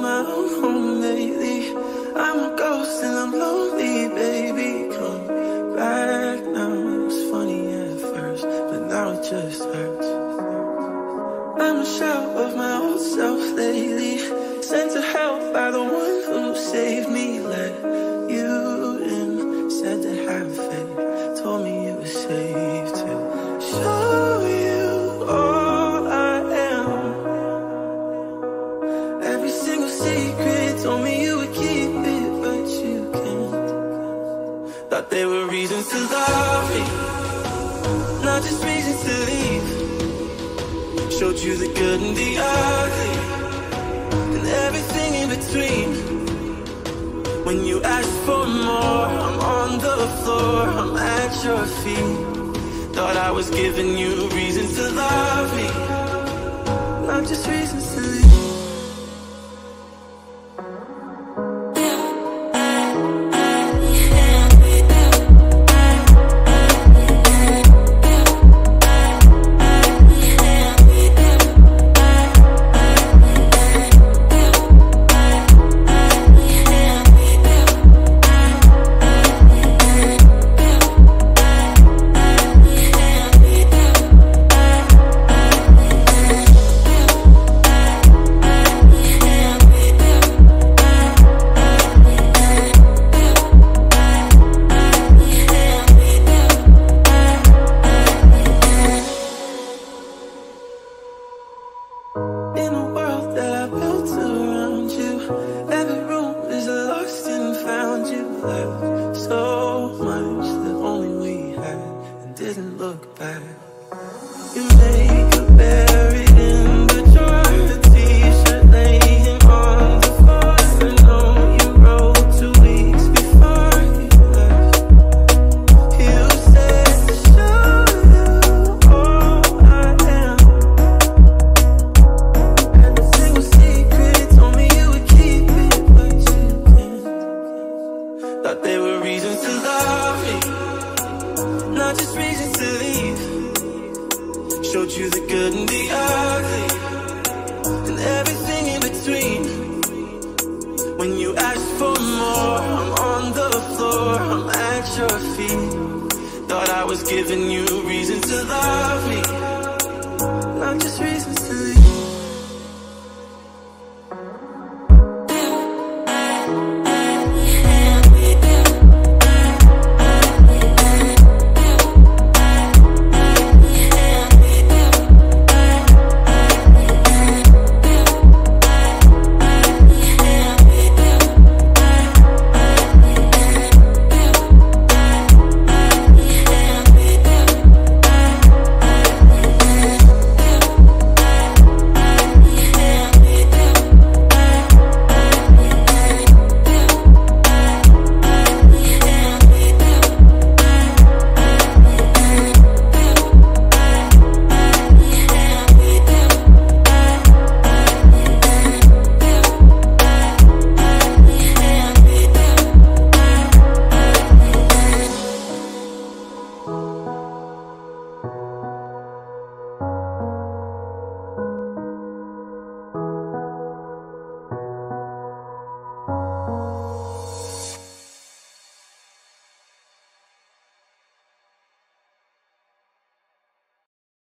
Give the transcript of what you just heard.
my own home lately. I'm a ghost and I'm lonely, baby. Come back now. It was funny at first, but now it just hurts. I'm a shell of my old self lately, sent to hell by the one who saved me. Let you in, said to have faith, told me it was safe to show you all I am. Every single secret, told me you would keep it, but you can't. Thought there were reasons to love me, not just reasons to leave. Showed you the good and the ugly, and everything in between. When you asked for more, I'm on the floor, I'm at your feet. Thought I was giving you reasons to love me, not just reasons to leave. Giving you reasons to love me, not just reasons to leave.